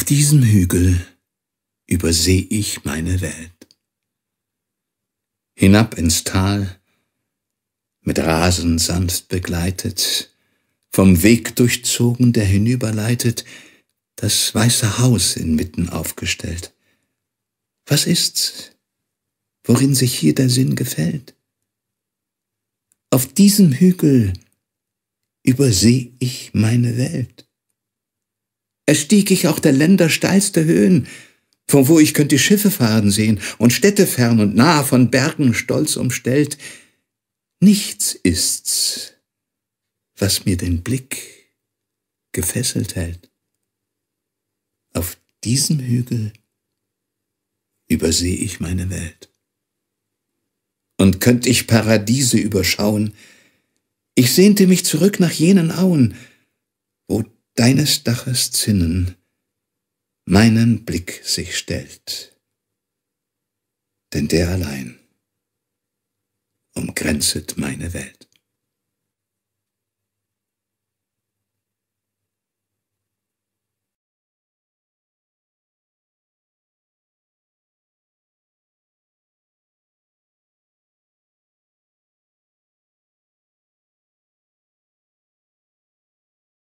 Auf diesem Hügel überseh ich meine Welt. Hinab ins Tal, mit Rasen sanft begleitet, vom Weg durchzogen, der hinüberleitet, das weiße Haus inmitten aufgestellt. Was ist's, worin sich hier der Sinn gefällt? Auf diesem Hügel überseh ich meine Welt. Erstieg ich auch der Länder steilste Höhen, von wo ich könnt die Schiffe fahren sehen und Städte fern und nah von Bergen stolz umstellt. Nichts ist's, was mir den Blick gefesselt hält. Auf diesem Hügel überseh ich meine Welt. Und könnt ich Paradiese überschauen, ich sehnte mich zurück nach jenen Auen, wo deines Daches Zinnen meinen Blick sich stellt. Denn der allein umgrenzet meine Welt.